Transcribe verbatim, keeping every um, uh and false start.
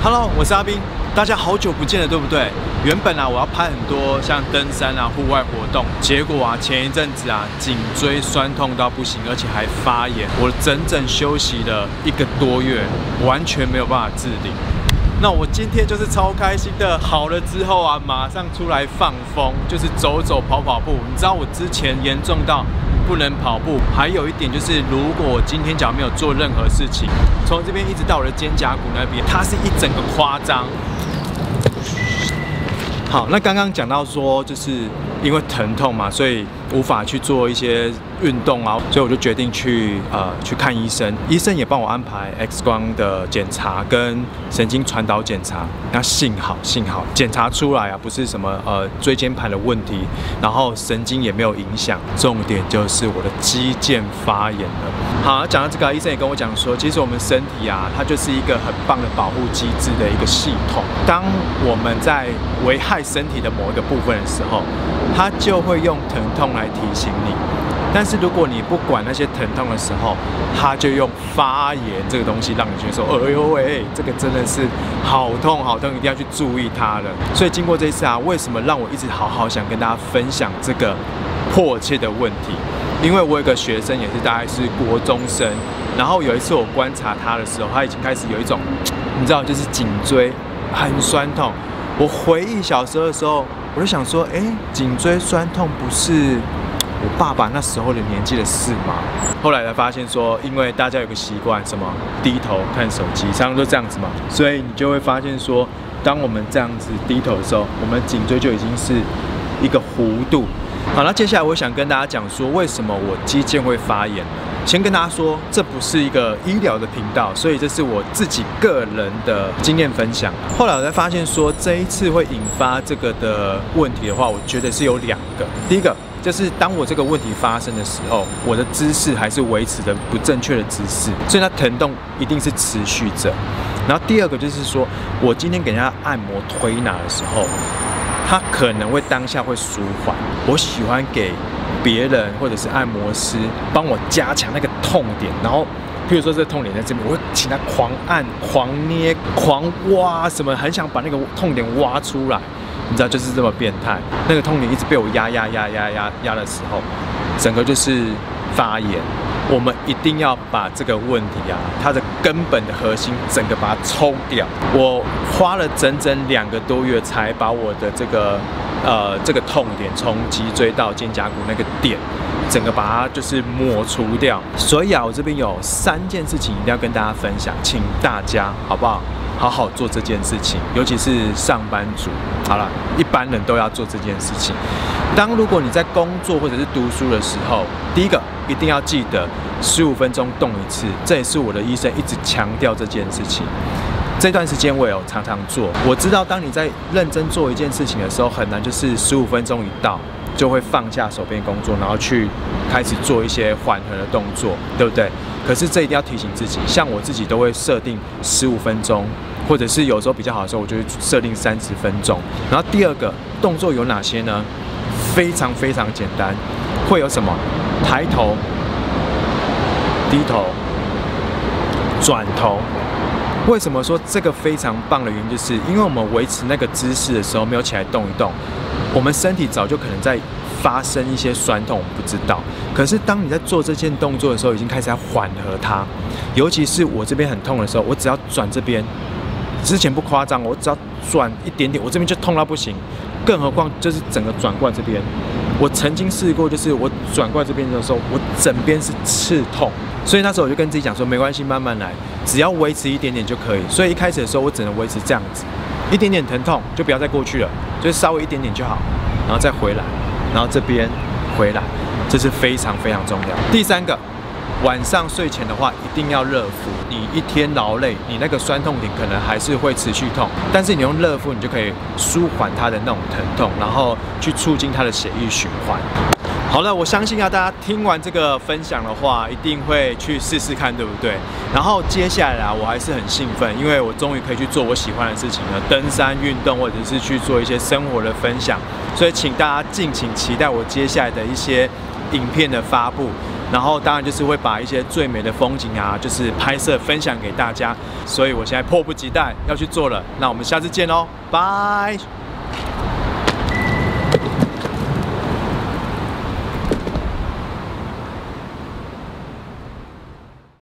Hello， 我是阿斌，大家好久不见了，对不对？原本啊，我要拍很多像登山啊、户外活动，结果啊，前一阵子啊，颈椎酸痛到不行，而且还发炎，我整整休息了一个多月，完全没有办法自理。那我今天就是超开心的，好了之后啊，马上出来放风，就是走走跑跑步。你知道我之前严重到不能跑步，还有一点就是，如果我今天假如没有做任何事情，从这边一直到我的肩胛骨那边，它是一整个夸张。好，那刚刚讲到说，就是因为疼痛嘛，所以无法去做一些运动啊，所以我就决定去呃去看医生。医生也帮我安排 X 光的检查跟神经传导检查。那幸好幸好检查出来啊，不是什么呃椎间盘的问题，然后神经也没有影响，重点就是我的肌腱发炎了。好，讲到这个，医生也跟我讲说，其实我们身体啊，它就是一个很棒的保护机制的一个系统。当我们在危害身体的某一个部分的时候，它就会用疼痛来提醒你。但是如果你不管那些疼痛的时候，它就用发炎这个东西让你觉得说，哎呦喂，这个真的是好痛好痛，一定要去注意它了。所以经过这一次啊，为什么让我一直好好想跟大家分享这个迫切的问题？因为我有个学生也是大概是国中生，然后有一次我观察他的时候，他已经开始有一种，你知道，就是颈椎很酸痛。我回忆小时候的时候，我就想说，哎，颈椎酸痛不是我爸爸那时候的年纪的事吗？后来才发现说，因为大家有个习惯，什么低头看手机，常常都这样子嘛，所以你就会发现说，当我们这样子低头的时候，我们颈椎就已经是一个弧度。好，那接下来我想跟大家讲说，为什么我肌腱会发炎呢？先跟大家说，这不是一个医疗的频道，所以这是我自己个人的经验分享。后来我才发现说，这一次会引发这个的问题的话，我觉得是有两个。第一个就是当我这个问题发生的时候，我的姿势还是维持着不正确的姿势，所以它疼痛一定是持续着。然后第二个就是说，我今天给人家按摩推拿的时候，它可能会当下会舒缓。我喜欢给别人或者是按摩师帮我加强那个痛点，然后譬如说这个痛点在这边，我会请他狂按、狂捏、狂挖，什么很想把那个痛点挖出来，你知道，就是这么变态。那个痛点一直被我压压压压压压的时候，整个就是发炎。我们一定要把这个问题啊，它的根本的核心整个把它抽掉。我花了整整两个多月才把我的这个呃这个痛点从脊椎到肩胛骨那个点，整个把它就是抹除掉。所以啊，我这边有三件事情一定要跟大家分享，请大家好不好？好好做这件事情，尤其是上班族。好了，一般人都要做这件事情。当如果你在工作或者是读书的时候，第一个一定要记得十五分钟动一次，这也是我的医生一直强调这件事情。这段时间我也有常常做。我知道当你在认真做一件事情的时候，很难就是十五分钟一到就会放下手边工作，然后去开始做一些缓和的动作，对不对？可是这一定要提醒自己，像我自己都会设定十五分钟，或者是有时候比较好的时候，我就会设定三十分钟。然后第二个动作有哪些呢？非常非常简单，会有什么？抬头、低头、转头。为什么说这个非常棒的原因，就是因为我们维持那个姿势的时候没有起来动一动，我们身体早就可能在发生一些酸痛，我们不知道。可是当你在做这件动作的时候，已经开始在缓和它。尤其是我这边很痛的时候，我只要转这边，之前不夸张，我只要转一点点，我这边就痛到不行。更何况就是整个转过来这边，我曾经试过，就是我转过来这边的时候，我整边是刺痛。所以那时候我就跟自己讲说，没关系，慢慢来，只要维持一点点就可以。所以一开始的时候，我只能维持这样子，一点点疼痛就不要再过去了，就是稍微一点点就好，然后再回来，然后这边回来，这是非常非常重要。第三个，晚上睡前的话，一定要热敷。你一天劳累，你那个酸痛点可能还是会持续痛，但是你用热敷，你就可以舒缓它的那种疼痛，然后去促进它的血液循环。好了，我相信啊，大家听完这个分享的话，一定会去试试看，对不对？然后接下来啊，我还是很兴奋，因为我终于可以去做我喜欢的事情了，登山运动，或者是去做一些生活的分享。所以请大家敬请期待我接下来的一些影片的发布。 然后当然就是会把一些最美的风景啊，就是拍摄分享给大家。所以我现在迫不及待要去做了。那我们下次见喽，拜。